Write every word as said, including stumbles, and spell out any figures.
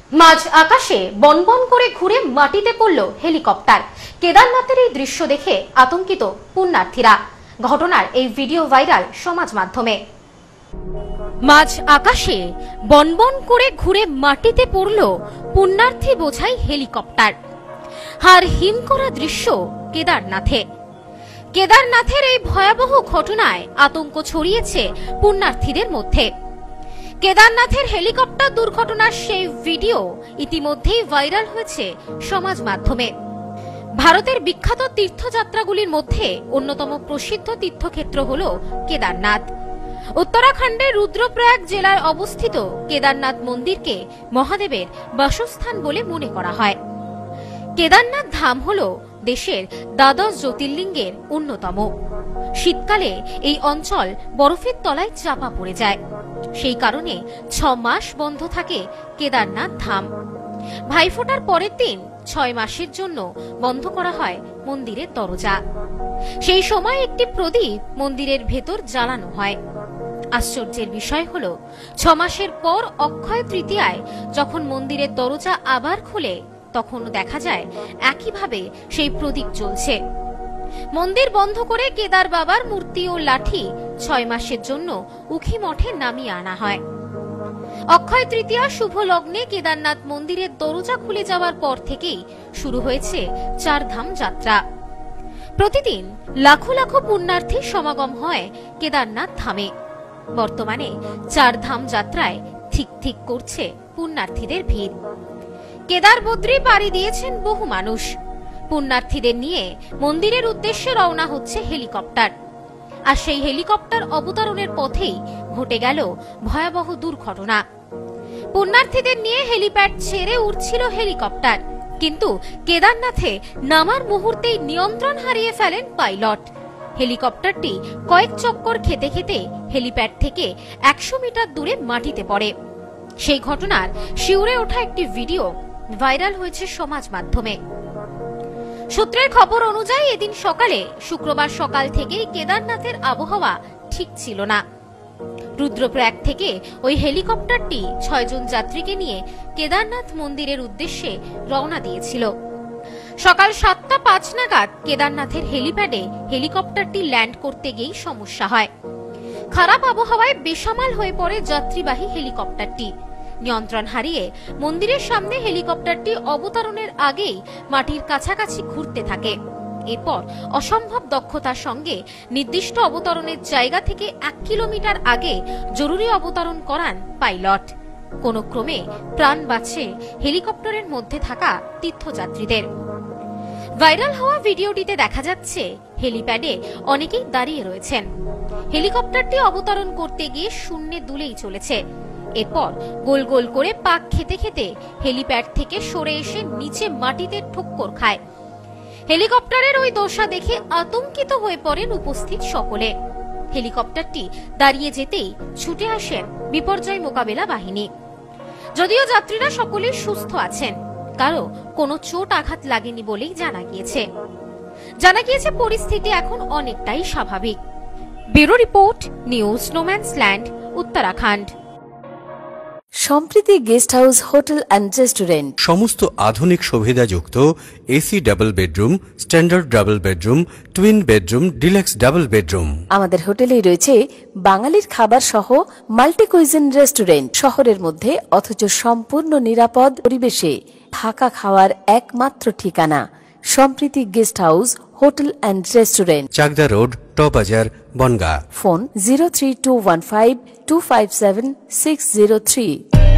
মাঝ আকাশে বনবন করে ঘুরে মাটিতে পড়ল হেলিকপ্টার। কেদারনাথের এই দৃশ্য দেখে আতঙ্কিত পুণ্যার্থীরা। ঘটনার এই ভিডিও ভাইরাল সমাজ মাধ্যমে। মাঝ আকাশে বনবন করে ঘুরে মাটিতে পড়ল পুণ্যার্থী বোঝাই হেলিকপ্টার। হার হিম করা দৃশ্য কেদারনাথে। কেদারনাথের এই ভয়াবহ ঘটনায় আতঙ্ক ছড়িয়েছে পুণ্যার্থীদের মধ্যে। কেদারনাথের হেলিকপ্টার দুর্ঘটনার সেই ভিডিও ইতিমধ্যেই ভাইরাল হয়েছে সমাজ মাধ্যমে। ভারতের বিখ্যাত তীর্থযাত্রাগুলির মধ্যে অন্যতম প্রসিদ্ধ তীর্থক্ষেত্র হল কেদারনাথ। উত্তরাখণ্ডের রুদ্রপ্রয়াগ জেলায় অবস্থিত কেদারনাথ মন্দিরকে মহাদেবের বাসস্থান বলে মনে করা হয়। কেদারনাথ ধাম হল দেশের দ্বাদশ জ্যোতির্লিঙ্গের অন্যতম। শীতকালে এই অঞ্চল বরফের তলায় চাপা পড়ে যায়। সেই কারণে ছ মাস বন্ধ থাকে কেদারনাথ ধাম। ভাইফোঁটার পরের দিন ছয় মাসের জন্য বন্ধ করা হয় মন্দিরের দরজা। সেই সময় একটি প্রদীপ মন্দিরের ভেতর জ্বালানো হয়। আশ্চর্যের বিষয় হল, ছ মাসের পর অক্ষয় তৃতীয়ায় যখন মন্দিরের দরজা আবার খুলে তখন দেখা যায় একইভাবে সেই প্রদীপ জ্বলছে। মন্দির বন্ধ করে কেদার বাবার মূর্তি ও লাঠি ছয় মাসের জন্য উখি মঠে নামিয়ে আনা হয়। অক্ষয় তৃতীয়া শুভ লগ্নে কেদারনাথ মন্দিরের দরজা খুলে যাওয়ার পর থেকেই শুরু হয়েছে চার ধাম যাত্রা। প্রতিদিন লাখো লাখো পুণ্যার্থীর সমাগম হয় কেদারনাথ ধামে। বর্তমানে চার ধাম যাত্রায় ঠিক ঠিক করছে পুণ্যার্থীদের ভিড়। কেদার বদ্রী পাড়ি দিয়েছেন বহু মানুষ। পুণ্যার্থীদের নিয়ে মন্দিরের উদ্দেশ্যে রওনা হচ্ছে হেলিকপ্টার। আর সেই হেলিকপ্টার অবতরণের পথেই ঘটে গেল ভয়াবহ দুর্ঘটনা। পুণ্যার্থীদের নিয়ে হেলিপ্যাড ছেড়ে উড়ছিল হেলিকপ্টার, কিন্তু কেদারনাথে নামার মুহূর্তেই নিয়ন্ত্রণ হারিয়ে ফেলেন পাইলট। হেলিকপ্টারটি কয়েক চক্কর খেতে খেতে হেলিপ্যাড থেকে একশো মিটার দূরে মাটিতে পড়ে। সেই ঘটনার শিউরে ওঠা একটি ভিডিও ভাইরাল হয়েছে সমাজ মাধ্যমে। সূত্রের খবর অনুযায়ী এদিন সকালে শুক্রবার সকাল থেকেই কেদারনাথের আবহাওয়া ঠিক ছিল না। রুদ্রপ্রয়াগ থেকে ওই হেলিকপ্টারটি ছয়জন যাত্রীকে নিয়ে কেদারনাথ মন্দিরের উদ্দেশ্যে রওনা দিয়েছিল। সকাল সাতটা পাঁচ নাগাদ কেদারনাথের হেলিপ্যাডে হেলিকপ্টারটি ল্যান্ড করতে গিয়েই সমস্যা হয়। খারাপ আবহাওয়ায় বেসামাল হয়ে পড়ে যাত্রীবাহী হেলিকপ্টারটি। নিয়ন্ত্রণ হারিয়ে মন্দিরের সামনে হেলিকপ্টারটি অবতরণের আগেই মাটির কাছাকাছি ঘুরতে থাকে। এরপর অসম্ভব দক্ষতার সঙ্গে নির্দিষ্ট অবতরণের জায়গা থেকে এক কিলোমিটার আগে জরুরি অবতরণ করান পাইলট। কোনো ক্রমে প্রাণ বাঁচে হেলিকপ্টারের মধ্যে থাকা তীর্থযাত্রীদের। ভাইরাল হওয়া ভিডিওটিতে দেখা যাচ্ছে হেলিপ্যাডে অনেকেই দাঁড়িয়ে রয়েছেন। হেলিকপ্টারটি অবতরণ করতে গিয়ে শূন্যে দুলেই চলেছে। এরপর গোল গোল করে পাক খেতে খেতে হেলিপ্যাড থেকে সরে এসে নিচে মাটিতে ঠোক্কর খায়। হেলিকপ্টারের ওই দশা দেখে আতঙ্কিত হয়ে পড়েন উপস্থিত সকলে। হেলিকপ্টারটি দাঁড়িয়ে যেতেই ছুটে আসেন বিপর্যয় মোকাবেলা বাহিনী। যদিও যাত্রীরা সকলেই সুস্থ আছেন, কারো কোনো চোট আঘাত লাগেনি বলেই জানা গিয়েছে। জানা গিয়েছে পরিস্থিতি এখন অনেকটাই স্বাভাবিক। Bureau report, news no man's land, Uttarakhand. Sampriti guest house hotel and restaurant. সমস্ত আধুনিক সুবিধাযুক্ত AC double bedroom, standard double bedroom, twin bedroom, deluxe double bedroom. আমাদের হোটেলেই রয়েছে বাঙালির খাবার সহ মাল্টি কুইজিন রেস্টুরেন্ট। শহরের মধ্যে অথচ সম্পূর্ণ নিরাপদ পরিবেশে থাকা খাওয়ার একমাত্র ঠিকানা Sampriti guest house hotel and restaurant, Chakdah road, টবাজার, Bongaon. Phone zero three two one five two five seven six zero three.